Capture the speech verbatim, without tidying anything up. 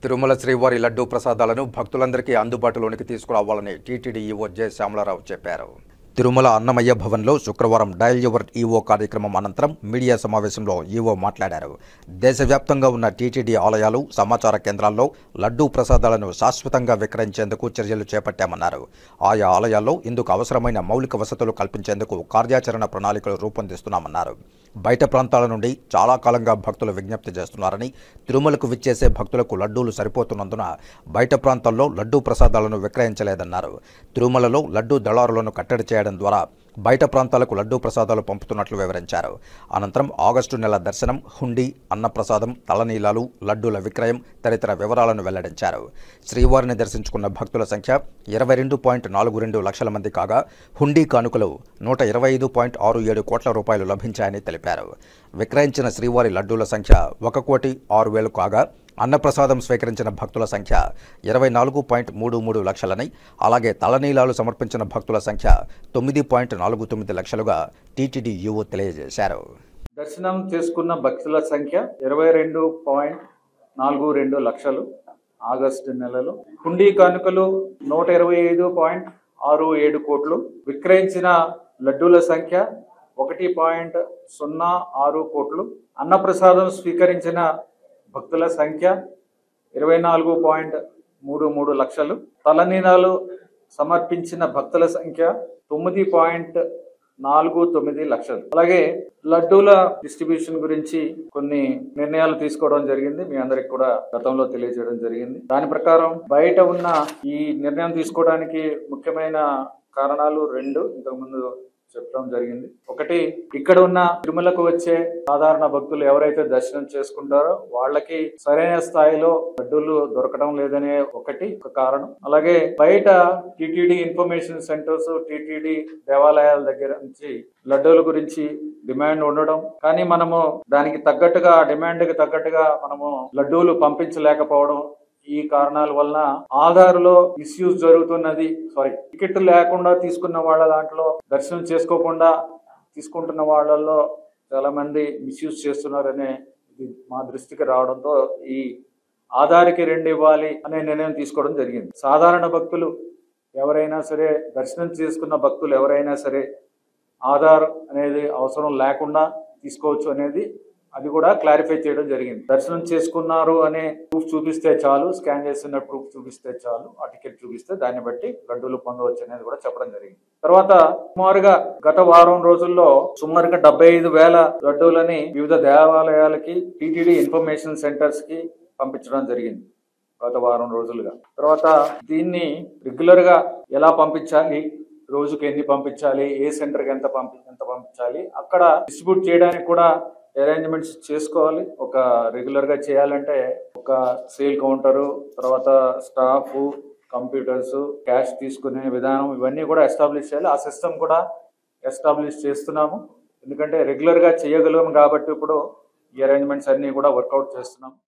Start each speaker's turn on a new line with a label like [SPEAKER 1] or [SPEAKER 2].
[SPEAKER 1] తిరుమల శ్రీవారి లడ్డూ ప్రసాదాలను భక్తులందరికీ అందుబాటులోనికి తీసుకురావాలని టీటీడీ ఈవో జె శ్యామలారావు చెప్పారు. తిరుమల అన్నమయ్య భవన్లో శుక్రవారం డయల్ యువర్ ఈవో కార్యక్రమం అనంతరం మీడియా సమావేశంలో ఈవో మాట్లాడారు. దేశవ్యాప్తంగా ఉన్న టీటీడీ ఆలయాలు, సమాచార కేంద్రాల్లో లడ్డూ ప్రసాదాలను శాశ్వతంగా విక్రయించేందుకు చర్యలు చేపట్టామన్నారు. ఆయా ఆలయాల్లో ఇందుకు అవసరమైన మౌలిక వసతులు కల్పించేందుకు కార్యాచరణ ప్రణాళికలు రూపొందిస్తున్నామన్నారు. బయట ప్రాంతాల నుండి చాలా కాలంగా భక్తులు విజ్ఞప్తి చేస్తున్నారని, తిరుమలకు విచ్చేసే భక్తులకు లడ్డూలు సరిపోతున్నందున బయట ప్రాంతాల్లో లడ్డూ ప్రసాదాలను విక్రయించలేదన్నారు. తిరుమలలో లడ్డూ దళారులను కట్టడి చేయడం ద్వారా బయట ప్రాంతాలకు లడ్డూ ప్రసాదాలు పంపుతున్నట్లు వివరించారు. అనంతరం ఆగస్టు నెల దర్శనం, హుండీ, అన్నప్రసాదం, తలనీలాలు, లడ్డూల విక్రయం తదితర వివరాలను వెల్లడించారు. శ్రీవారిని దర్శించుకున్న భక్తుల సంఖ్య ఇరవై రెండు పాయింట్ నాలుగు రెండు లక్షల మంది కాగా, హుండీ కానుకలు నూట ఇరవై ఐదు పాయింట్ ఆరు ఏడు కోట్ల రూపాయలు లభించాయని తెలిపారు. విక్రయించిన శ్రీవారి లడ్డూల సంఖ్య ఒక కోటి ఆరు వేలు కాగా, అన్నప్రసాదం స్వీకరించిన భక్తుల సంఖ్య ఇరవై నాలుగు పాయింట్ మూడు మూడు లక్షలని, అలాగే తలనీలాలు సమర్పించిన భక్తుల సంఖ్య తొమ్మిది పాయింట్ నాలుగు తొమ్మిది లక్షలుగా టీటీడీ ఈవో తెలియజేశారు.
[SPEAKER 2] దర్శనం చేసుకున్న భక్తుల సంఖ్య ఇరవై రెండు పాయింట్ నాలుగు రెండు లక్షలు ఆగస్టు నెలలో. హుండీ కానుకలు నూట ఇరవై ఐదు పాయింట్ ఆరు ఏడు కోట్లు. విక్రయించిన లడ్డూల సంఖ్య ఒకటి పాయింట్ సున్నా ఆరు కోట్లు. అన్నప్రసాదం స్వీకరించిన భక్తుల సంఖ్య ఇరవై నాలుగు పాయింట్ మూడు మూడు లక్షలు. తలనీలాలు సమర్పించిన భక్తుల సంఖ్య తొమ్మిది పాయింట్ నాలుగు తొమ్మిది లక్షలు. అలాగే లడ్డూల డిస్ట్రిబ్యూషన్ గురించి కొన్ని నిర్ణయాలు తీసుకోవడం జరిగింది. మీ అందరికి కూడా గతంలో తెలియజేయడం జరిగింది. దాని ప్రకారం బయట ఉన్న ఈ నిర్ణయం తీసుకోవడానికి ముఖ్యమైన కారణాలు రెండు ఇంతకుముందు చెప్పడం జరిగింది. ఒకటి, ఇక్కడ ఉన్న తిరుమలకు వచ్చే సాధారణ భక్తులు ఎవరైతే దర్శనం చేసుకుంటారో వాళ్ళకి సరైన స్థాయిలో లడ్డూలు దొరకడం లేదనే ఒకటి ఒక కారణం. అలాగే బయట టీటీడీ ఇన్ఫర్మేషన్ సెంటర్స్, టీటీడీ దేవాలయాల దగ్గర నుంచి లడ్డూల గురించి డిమాండ్ ఉండడం, కానీ మనము దానికి తగ్గట్టుగా డిమాండ్ కి తగ్గట్టుగా మనము లడ్డూలు పంపించలేకపోవడం, ఈ కారణాల వలన ఆధార్లో మిస్యూజ్ జరుగుతున్నది. సారీ టికెట్ లేకుండా తీసుకున్న వాళ్ళ దాంట్లో దర్శనం చేసుకోకుండా తీసుకుంటున్న వాళ్ళల్లో చాలా మంది మిస్యూజ్ చేస్తున్నారనే ఇది మా దృష్టికి రావడంతో ఈ ఆధార్కి రెండు ఇవ్వాలి అనే నిర్ణయం తీసుకోవడం జరిగింది. సాధారణ భక్తులు ఎవరైనా సరే, దర్శనం చేసుకున్న భక్తులు ఎవరైనా సరే ఆధార్ అనేది అవసరం లేకుండా తీసుకోవచ్చు అనేది అది కూడా క్లారిఫై చేయడం జరిగింది. దర్శనం చేసుకున్నారు అనే ప్రూఫ్ చూపిస్తే చాలు, స్కాన్ చేస్తున్న ప్రూఫ్ చూపిస్తే చాలు, ఆ టికెట్ చూపిస్తే దాన్ని బట్టి లడ్డూలు పొందవచ్చు అనేది కూడా చెప్పడం జరిగింది. తర్వాత సుమారుగా గత వారం రోజుల్లో సుమారుగా డెబ్బై ఐదు వేల లడ్డూలని వివిధ దేవాలయాలకి, టీటీడీ ఇన్ఫర్మేషన్ సెంటర్స్ కి పంపించడం జరిగింది గత వారం రోజులుగా. తర్వాత దీన్ని రెగ్యులర్ గా ఎలా పంపించాలి, రోజుకి ఎన్ని పంపించాలి, ఏ సెంటర్కి ఎంత పంపి ఎంత పంపించాలి, అక్కడ డిస్ట్రిబ్యూట్ చేయడానికి కూడా అరేంజ్మెంట్స్ చేసుకోవాలి. ఒక రెగ్యులర్ గా చేయాలంటే ఒక సేల్ కౌంటరు, తర్వాత స్టాఫ్, కంప్యూటర్స్, క్యాష్ తీసుకునే విధానం ఇవన్నీ కూడా ఎస్టాబ్లిష్ చేయాలి. ఆ సిస్టమ్ కూడా ఎస్టాబ్లిష్ చేస్తున్నాము. ఎందుకంటే రెగ్యులర్ గా చేయగలము కాబట్టి ఇప్పుడు ఈ అరేంజ్మెంట్స్ అన్ని కూడా వర్కౌట్ చేస్తున్నాము.